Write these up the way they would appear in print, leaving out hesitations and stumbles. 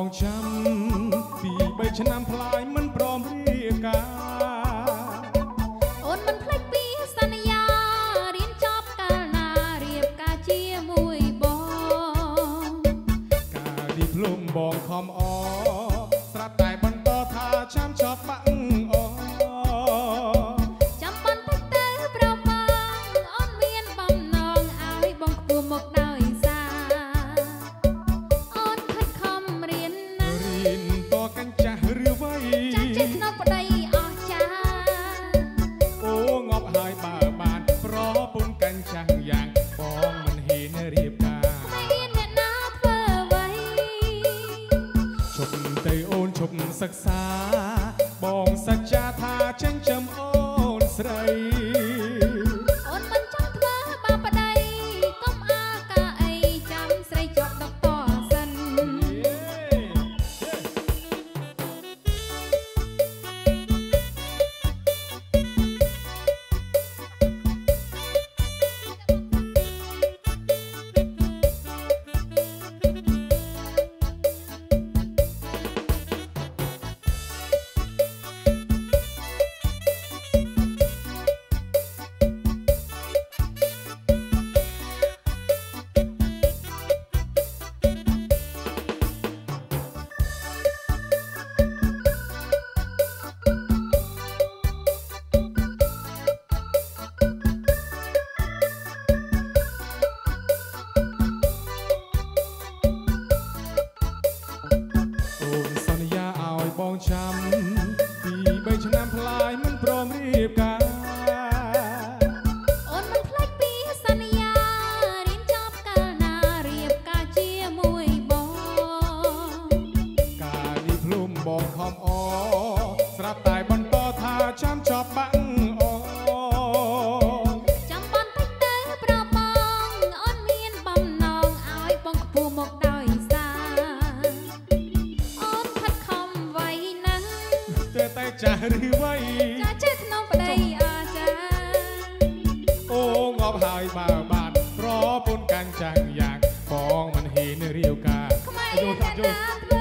បងចាំពី3ឆ្នាំផ្លាយមិនព្រមរៀបការអូនមិនភ្លេចពីសន្យារៀនចប់កាលណារៀបការជាមួយបងការឌីប្លូមបងខំអស្រាប់តែបន្តថាចាំចប់បាក់អចាំបានតិចទៅប្របងអូនមានបំណងឲ្យបងខ្ពស់មកដោយសារអូនខិតខំរៀនណារៀនតកាញ់ចាស់ឬវ័យចាស់ចេះក្នុងប្តីអស់ចាអូងប់ហើយបើបានប្រពន្ធកាញ់ចាស់យ៉ាងបងមិនហ៊ានរៀបការមិនហ៊ានអ្នកណាធ្វើអ្វីជប់ទៅអូនជប់សិក្សាបងសច្ចាថាចិញ្ចឹមអូនស្រីអូនមិនចង់ធ្វើបាបប្តីកុំអាការអីចាំស្រីជាប់ដកតសិនបងចាំពី3ឆ្នាំផ្លាយមិនព្រមរៀបការអូនមិនភ្លេចពីសន្យារៀនចប់កាលណារៀបការជាមួយបងការឌីប្លូមបងខំអស្រាប់តែបន្តថាចាំចប់បាក់ចាំបានតិចទៅប្របងអូនមានបំណងឲ្យបងខ្ពស់មកដោយសារអូនខិតខំໄວណាស់តែចាស់ឬវ័យចាស់ចេះក្នុងប្តីអាចាអូងប់ហើយបើបានប្រពន្ធកាញ់ចាស់យ៉ាងបងមិនហ៊ានរៀបការខ្មែរយកថាធ្វើ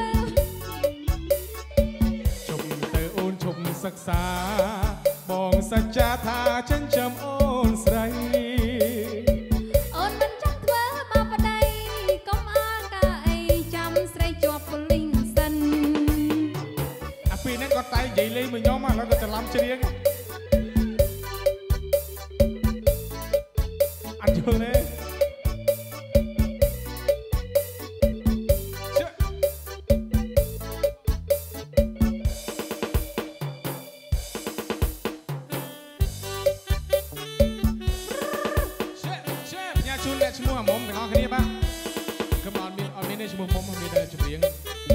ជុំទៅអូនជុំសិក្សាបងសច្ចាថាចិញ្ចឹមអូនស្រីអូនមិនចង់ធ្វើបាបប្តីកុំអាការអីចាំស្រីជាប់ប៉ូលីសសិនអាពីហ្នឹងគាត់តែនិយាយលេងមួយខ្ញុំឥឡូវគាត់ច្រឡំច្រៀងអត់យល់ទេជួនអ្នកឈ្មោះអាមុំទាំងអស់គ្នាបាទគឺអត់មានឈ្មោះមុំមានតែចម្រៀង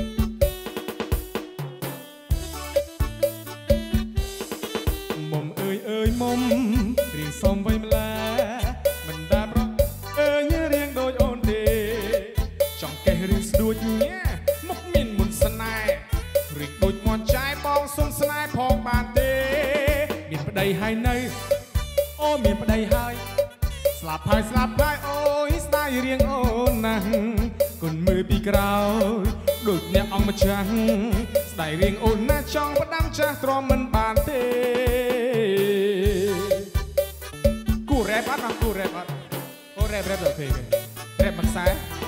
មុំអើយមុំរៀងសុំវៃម្លាមិនដាប្រអើយរៀងដូចអូនទេចង់កេះរៀងស្ដួចញ៉ាមុខមានមុនស្នេហ៍រៀងដូចមាន់ចាយបងសុំស្នេហ៍ផងបានទេមានប្តីហើយនៅអូមានប្តីហើយស្លាប់ហើយអូយស្ដាយរៀងអូនណាស់គុណមើលពីក្រោយដូចអ្នកអង្គម្ចាស់ស្ដាយរៀងអូនណាស់ចង់ផ្ដាំចាស់ទ្រាំមិនបានទេគូរ៉េបអត់គូរ៉េបអត់អូរ៉េបទៅទេរ៉េបមួយខ្សែ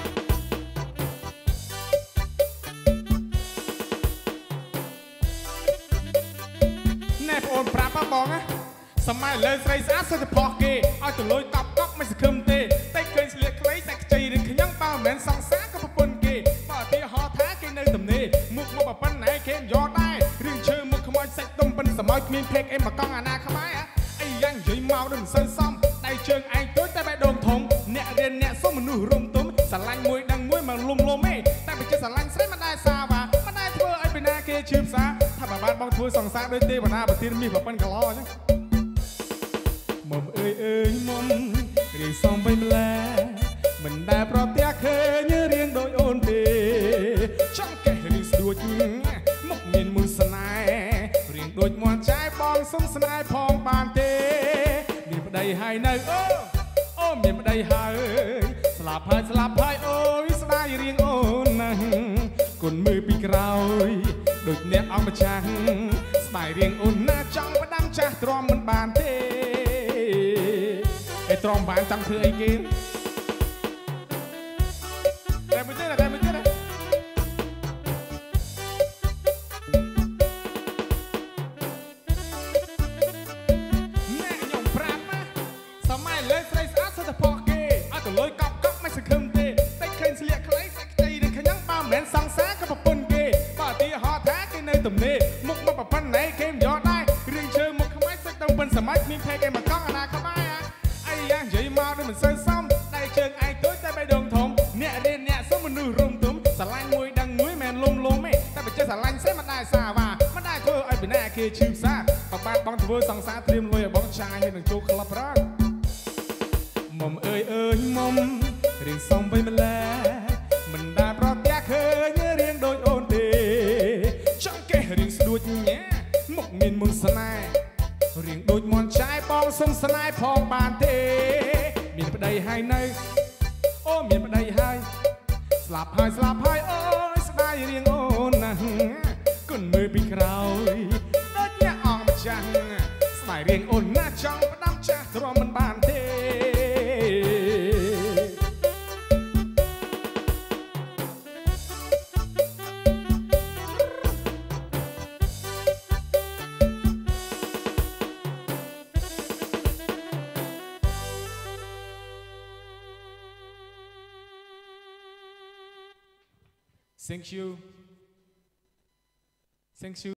ណែបងអូនប្រាប់បងណាសម័យលើស្រីស្អាតសិតតែផុសគេឲ្យទៅលុយតប់កប់មិនសង្ឃឹមទេតែឃើញស្លៀកខ្លីតែខ្ចីរឿងខ្ញុំបើមិនមែនសង្សារក៏ប្រពន្ធគេបើទីហោថាគេនៅទំនេរមុខមកប្រពន្ធណែគេមិនយកដែររឿងឈើមុខខ្មោចសាច់ទុំប៉ិនសម័យគ្មានភេកអេមកកង់អាណាខ្មែរអីយ៉ាងនិយាយមកដូចមិនសូវសមដៃជើងឯងទួចតែបេះដូងធំអ្នករៀនអ្នកសុំមនុស្សរុំទុំស្រឡាញ់មួយដឹងមួយមកលុំទេតែបើចិត្តស្រឡាញ់ស្រីមិនដែរសាវ៉ាមិនដែរធ្វើឲ្យពីណាគេឈឺផ្សាថាបើបានបងធ្វើសង្សារដូចទេវតាប្រទានមាសប្រពន្ធកឡអញ្ចឹងមុំអើយមុំរៀងសំបីម្ល៉េះមិនដែលប្រទះឃើញរៀងដូចអូនទេចង់កេះរៀងស្ដួចមុខមានមុនស្នេហ៍រៀងដូចមាន់ចាយបងសុំស្នេហ៍ផងបានទេមានប្តីហើយនៅអូមានប្តីហើយស្លាប់ហើយអូយស្ដាយរៀងអូនណាស់គុណមើលពីក្រោយដូចអ្នកអង្គម្ចាស់ស្បែករៀងអូនណាចង់ផ្ដាំចាស់ទ្រាំមិនបានទេឯទ្រាំបានចង់ធ្វើអីគេតែមិនទេតែមិនទេអ្នកខ្ញុំប្រាប់ណាសម័យលើស្រីស្អាតសុទ្ធតែផុសគេអត់ទៅលុយកប់មិនសង្ឃឹមទេតែឃើញស្លៀកខ្លីសាច់ខ្ចីនឹងខ្ញុំបើមិនមែនសង្សារក៏ប្រពន្ធគេបើទីហោថាគេនៅទំនេរមុខមកប្រពន្ធណែគេមិនយកដែររឿងជើមុខខ្មាច់សាច់ទៅពិនសម័យគ្មានភ័យគេមកកង់អាណាក្បែរអីយ៉ាងនិយាយមកដូចមិនសូវសមតែជើងឯងទួយតែបេះដូងធំអ្នករៀនអ្នកសុំមនុស្សរុំទុំស្រឡាញ់មួយដឹងមួយមិនលុំលុំទេតែបើចេះស្រឡាញ់សេះមិនដែរសាវ៉ាមិនដែរធ្វើឲ្យពីណាគេឈឺផ្សាបបាត់បងធ្វើសង្សារត្រៀមលុយឲ្យបងចាយហើយនឹងចូលក្លឹបរ៉ាមុំអើយមុំរៀងសំបីម្លែមិនដែលប្រទះឃើញរៀងដូចអូនទេចង់កេះរៀងស្ដួចញ៉ាមុខមានមុនស្នេហ៍រៀងដូចមន់ចាយបងសុំស្នេហ៍ផងបានទេមានប្តីហើយនៅអូមានប្តីហើយស្លាប់ហើយអូយស្ដាយរៀងអូនណាស់គុណមើលពីក្រោយដូចអ្នកអង្គម្ចាស់ស្ដាយរៀងអូនណាស់ចង់ផ្ដាំចាស់ទ្រាំមិនបានទេThank you.